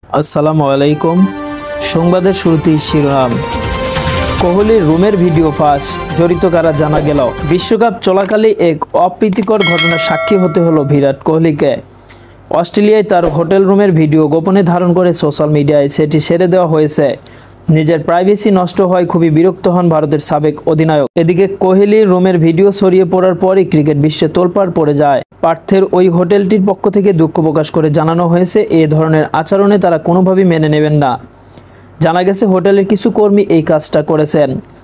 আসসালামু আলাইকুম। সংবাদের শুরুতেই শিরোনাম। কোহলির রুমের ভিডিও ফাঁস, জড়িত কারা জানা গেল। বিশ্বকাপ চলাকালে এক অপ্রীতিকর ঘটনার সাক্ষী হতে হলো বিরাট কোহলিকে। অস্ট্রেলিয়ায় তার হোটেল রুমের ভিডিও গোপনে ধারণ করে সোশ্যাল মিডিয়ায় সেটি ছেড়ে দেওয়া হয়েছে। নিজের প্রাইভেসি নষ্ট হয় খুবই বিরক্ত হন ভারতের সাবেক অধিনায়ক। এদিকে কোহলির রুমের ভিডিও ছড়িয়ে পড়ার পরই ক্রিকেট বিশ্বে তোলপাড় পড়ে যায়। পার্থের ওই হোটেলটির পক্ষ থেকে দুঃখ প্রকাশ করে জানানো হয়েছে এ ধরনের আচরণে তারা কোনোভাবেই মেনে নেবেন না। জানা গেছে হোটেলের কিছু কর্মী এই কাজটা করেছেন।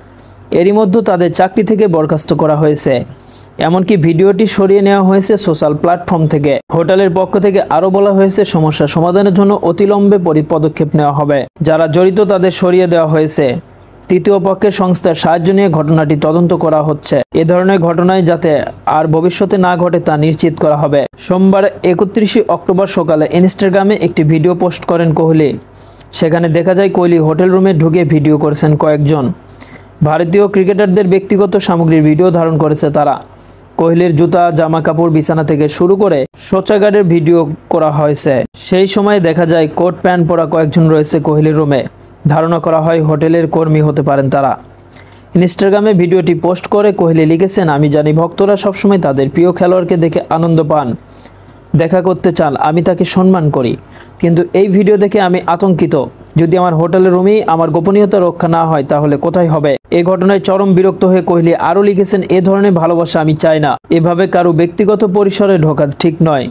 এরই মধ্যে তাদের চাকরি থেকে বরখাস্ত করা হয়েছে। এমনকি ভিডিওটি সরিয়ে নেওয়া হয়েছে সোশ্যাল প্ল্যাটফর্ম থেকে। হোটেলের পক্ষ থেকে আরও বলা হয়েছে সমস্যা সমাধানের জন্য অতিলম্বে পদক্ষেপ নেওয়া হবে। যারা জড়িত তাদের সরিয়ে দেওয়া হয়েছে। তৃতীয় পক্ষের সংস্থার সাহায্য নিয়ে ঘটনাটি তদন্ত করা হচ্ছে। এ ধরনের ঘটনায় যাতে আর ভবিষ্যতে না ঘটে তা নিশ্চিত করা হবে। সোমবার 31 অক্টোবর সকালে ইনস্টাগ্রামে একটি ভিডিও পোস্ট করেন কোহলি। সেখানে দেখা যায় কোহলি হোটেল রুমে ঢুকে ভিডিও করেছেন কয়েকজন ভারতীয় ক্রিকেটারদের ব্যক্তিগত সামগ্রীর ভিডিও ধারণ করেছে তারা। কোহলির জুতা, জামা কাপড়, বিছানা থেকে শুরু করে শৌচাগারের ভিডিও করা হয়েছে। সেই সময় দেখা যায় কোট প্যান্ট পরা কয়েকজন রয়েছে কোহলির রুমে। ধারণা করা হয় হোটেলের কর্মী হতে পারেন তারা। ইনস্টাগ্রামে ভিডিওটি পোস্ট করে কোহলি লিখেছেন, আমি জানি ভক্তরা সবসময় তাদের প্রিয় খেলোয়াড়কে দেখে আনন্দ পান, দেখা করতে চান, আমি তাকে সম্মান করি, কিন্তু এই ভিডিও দেখে আমি আতঙ্কিত। যদি আমার হোটেলের রুমেই আমার গোপনীয়তা রক্ষা না হয় তাহলে কোথায় হবে। এই ঘটনায় চরম বিরক্ত হয়ে কোহলি আরও লিখেছেন, এ ধরনের ভালোবাসা আমি চাই না। এভাবে কারো ব্যক্তিগত পরিসরে ঢোকা ঠিক নয়।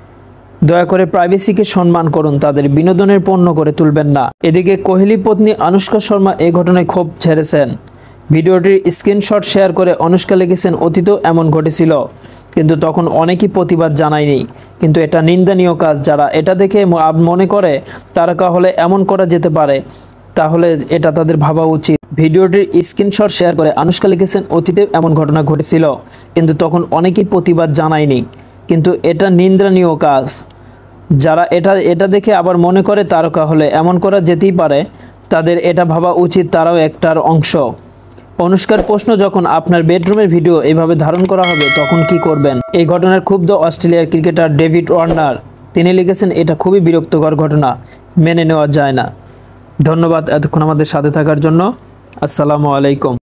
দয়া করে প্রাইভেসিকে সম্মান করুন, তাদের বিনোদনের পণ্য করে তুলবেন না। এদিকে কোহলি পত্নী আনুশকা শর্মা এই ঘটনায় ক্ষোভ ঝেড়েছেন। ভিডিওটির স্ক্রিনশট শেয়ার করে অনুষ্কা লিখেছেন, অতীতেও এমন ঘটেছিল, কিন্তু তখন অনেকেই প্রতিবাদ জানায়নি। কিন্তু এটা নিন্দনীয় কাজ। যারা এটা দেখে মনে করে তারকা হলে এমন করা যেতে পারে, তাহলে এটা তাদের ভাবা উচিত। ভিডিওটির স্ক্রিনশট শেয়ার করে অনুষ্কা লিখেছেন, অতীতেও এমন ঘটনা ঘটেছিল, কিন্তু তখন অনেকেই প্রতিবাদ জানায়নি। কিন্তু এটা নিন্দনীয় কাজ। যারা এটা দেখে আবার মনে করে তারকা হলে এমন করা যেতেই পারে, তাদের এটা ভাবা উচিত তারাও একটার অংশ। অনুষ্কার প্রশ্ন, যখন আপনার বেডরুমের ভিডিও এইভাবে ধারণ করা হবে তখন কি করবেন? এই ঘটনার ক্ষুব্ধ অস্ট্রেলিয়ার ক্রিকেটার ডেভিড ওয়ার্নার। তিনি লিখেছেন, এটা খুবই বিরক্তকর ঘটনা, মেনে নেওয়া যায় না। ধন্যবাদ এতক্ষণ আমাদের সাথে থাকার জন্য। আসসালামু আলাইকুম।